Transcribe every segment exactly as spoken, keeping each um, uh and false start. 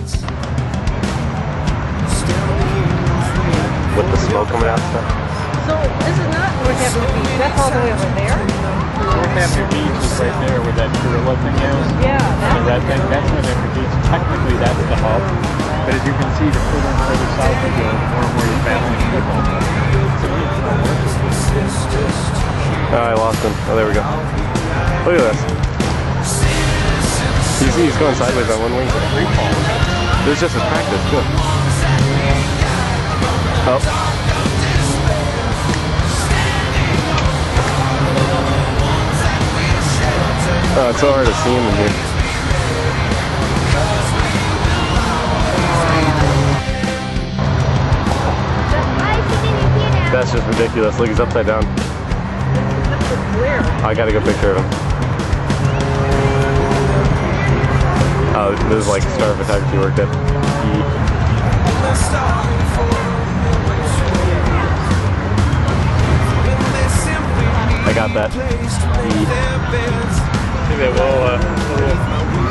With the smoke coming out stuff. So this is not Northampton Beach. That's all the way over there. Northampton Beach is right there where that gorilla thing is. Yeah. The red thing. That's Northampton Beach. Technically, that's the hub. But as you can see, the further and further south you go, the more and more you're battling people. Oh, I lost him. Oh, there we go. Look at this. You see, he's going sideways on one wing. This is just a practice. Good. Oh. Oh, it's so hard to see him in here. That's just ridiculous. Look, he's upside down. Where? I gotta go picture of him. Oh, this is like star photography work that he... I got that. He... See that little, uh, little...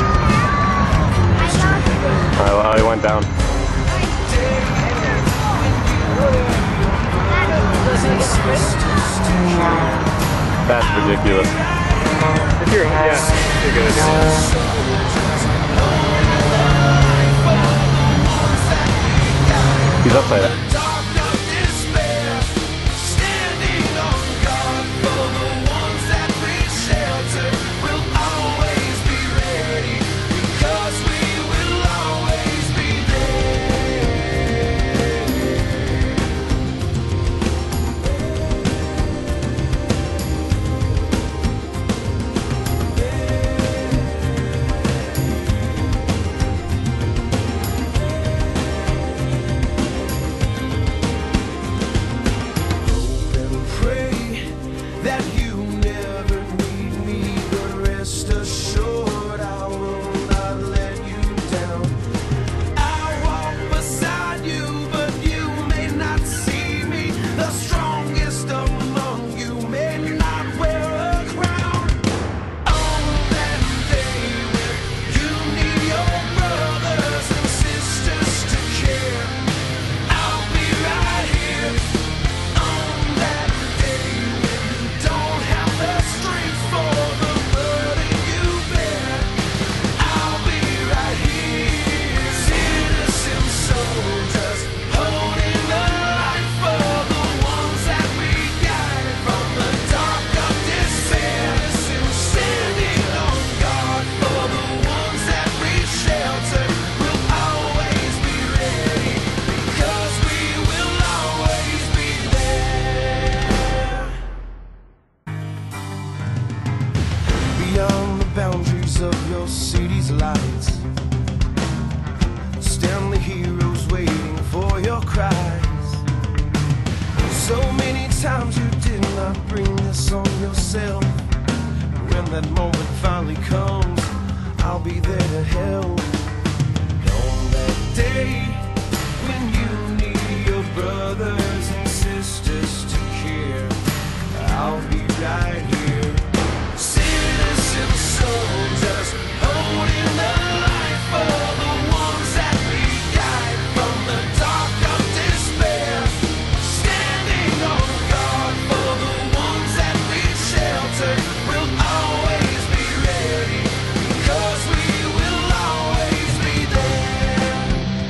Alright, well, he went down. That's ridiculous. If you're, yeah, you're good at it. He's upside down. Of your city's lights, stand the heroes waiting for your cries. So many times you did not bring this on yourself. When that moment finally comes, I'll be there to help. On that day when you need your brothers and sisters to care, I'll be right here. Citizen soldiers holding the light for the ones that we guide from the dark of despair, standing on guard for the ones that we shelter. We'll always be ready because we will always be there.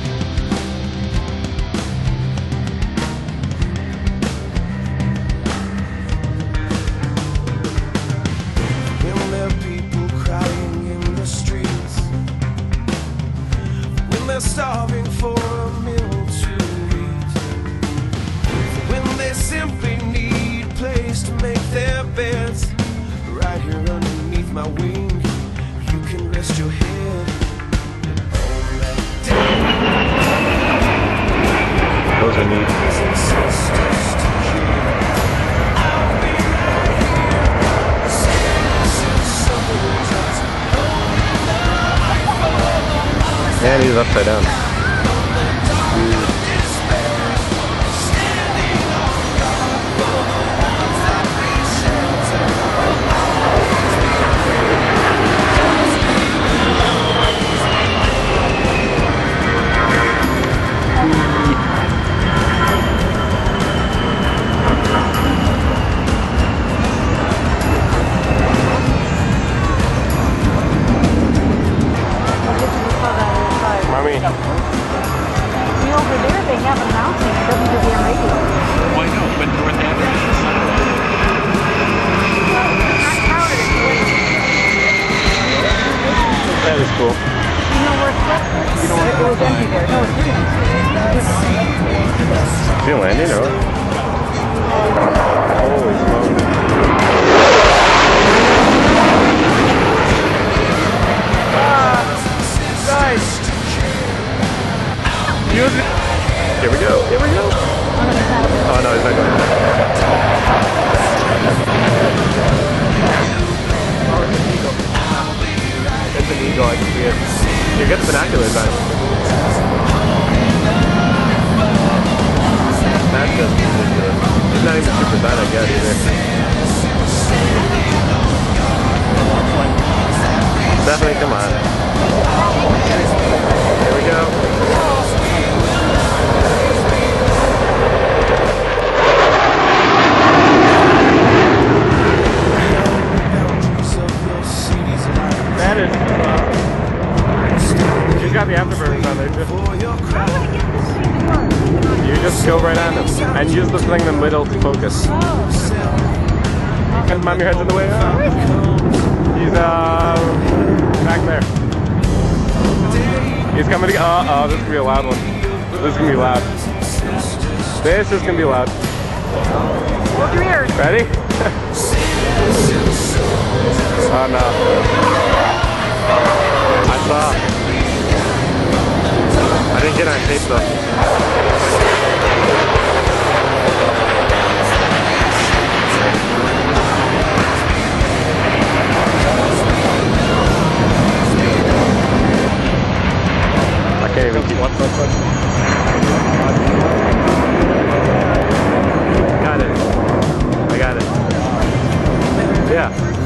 When there are people crying in the streets, when they're starving for a meal to eat, when they simply need a place to make their beds, right here underneath my wing, you can rest your head. On that day, Those are neat. brothers and sisters to care, I'll be right here. Citizen soldiers holding the light for the ones And he's upside down. You know, over there they have an announcement on W W M radio. Why no? But North Avenue is the sidewalk. Not counted as waste. That is cool. You know where Sweat was? You know where it was empty there. No, it's green. Is he landing or what? Holy smokes. Nice. Use it. Here we go. Here we go. Oh no, he's not going. Oh, it's an eagle. It's an eagle. I can see it. You get the binoculars on. That's just ridiculous. He's not even super bad, I guess, either. Definitely, come on. Here we go. That is. Uh, you got the afterburners on there too. How do I get this thing to work? You just go right on them and use the thing in the middle to focus. And mom, your head's in the way. He's uh back there. He's coming to. Uh oh, this is gonna be a loud one. This is gonna be loud. This is gonna be loud. Hold your ears. Ready? Oh no. I saw. I didn't get on tape though. I can't even keep. Got it. I got it. Yeah.